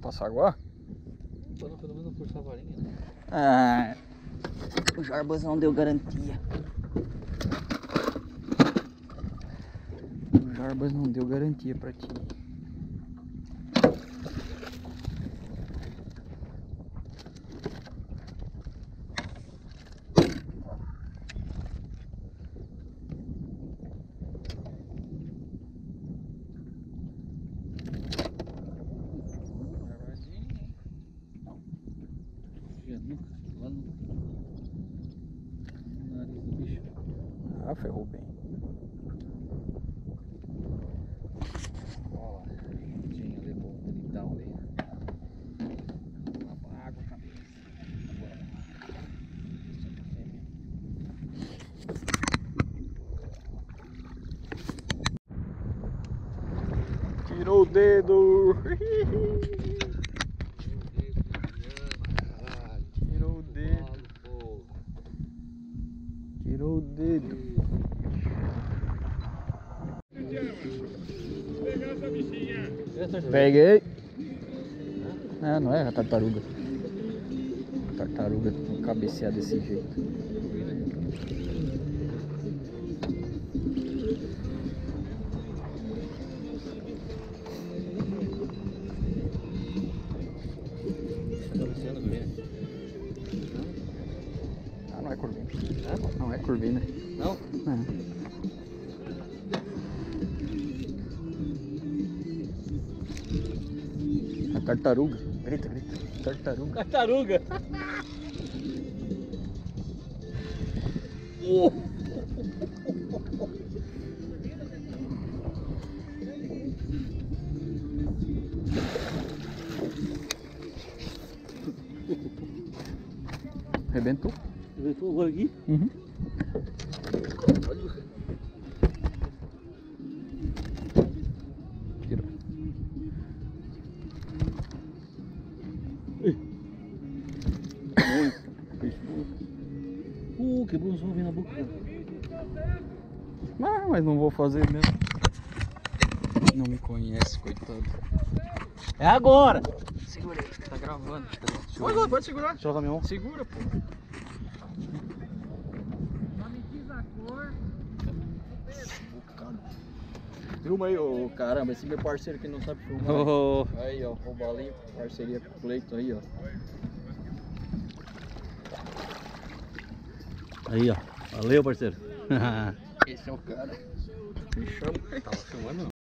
pra Saguá? Pelo menos não puxar a varinha, né? Ah, o Jarbas não deu garantia. O Jarbas não deu garantia pra ti. Lá no nariz do bicho. Ah, ferrou bem. Ó, tinha ali, bonitão ali. Água pra mim. Tirou o dedo. Tirou o dedo. Tirou o dedo. Peguei. Ah, não é a tartaruga. Tartaruga com cabecear desse jeito. Ah, não é curvina. Não é curvina. Não? Não. A tartaruga. Grita, grita. Tartaruga. Tartaruga! Arrebentou? Arrebentou agora aqui? Uhum. Olha. Tira. Quebrou os ovos na boca. Ah, mas não vou fazer mesmo. Não me conhece, coitado. É agora! Segura aí, tá gravando. Pode segurar. Deixa eu lavar minha mão. Segura, pô. Só me diz a cor. Filma aí, ô caramba, esse meu parceiro que não sabe filmar. Oh. Aí, ó, o Balinho, parceria com o Cleiton aí, ó. Aí, ó. Valeu, parceiro. Esse é o cara. Me chama. Tava filmando, não?